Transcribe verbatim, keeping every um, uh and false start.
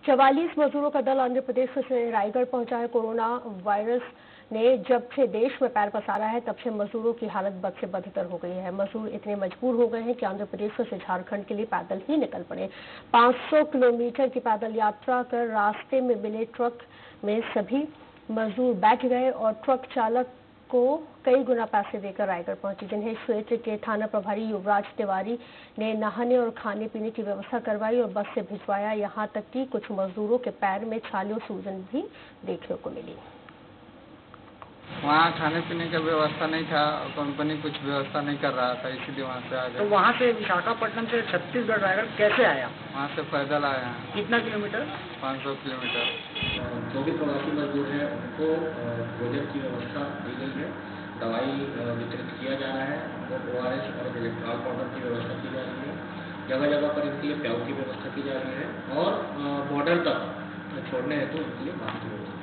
चवालीस मजदूरों का दल आंध्र प्रदेश से रायगढ़ पहुंचा है। कोरोना वायरस ने जब से देश में पैर पसारा है तब से मजदूरों की हालत बद से बदतर हो गई है। मजदूर इतने मजबूर हो गए हैं कि आंध्र प्रदेश से झारखंड के लिए पैदल ही निकल पड़े। पाँच सौ किलोमीटर की पैदल यात्रा कर रास्ते में मिले ट्रक में सभी मजदूर बैठ गए और ट्रक चालक को कई गुना पैसे देकर रायगढ़ पहुंचे, जिन्हें क्षेत्र के थाना प्रभारी युवराज तिवारी ने नहाने और खाने पीने की व्यवस्था करवाई और बस से भिजवाया। यहां तक कि कुछ मजदूरों के पैर में छाले और सूजन भी देखने को मिली। वहाँ खाने पीने का व्यवस्था नहीं था, कंपनी कुछ व्यवस्था नहीं कर रहा था, इसीलिए वहाँ से आ गए। तो वहाँ से विशाखापट्टनम से छत्तीसगढ़ रायगढ़ कैसे आया? वहाँ से पैदल आए हैं। कितना किलोमीटर? पाँच सौ किलोमीटर। जो भी प्रवासी मजदूर हैं उनको भोजन की व्यवस्था दी गई है, दवाई वितरित किया जा रहा है, उनको ओ आर एस और इलेक्ट्रॉल पाउडर की व्यवस्था की जा रही है। जगह जगह पर इनके लिए प्याऊ की व्यवस्था की जा रही है और बॉर्डर तक छोड़ने हेतु उनके लिए बांध की व्यवस्था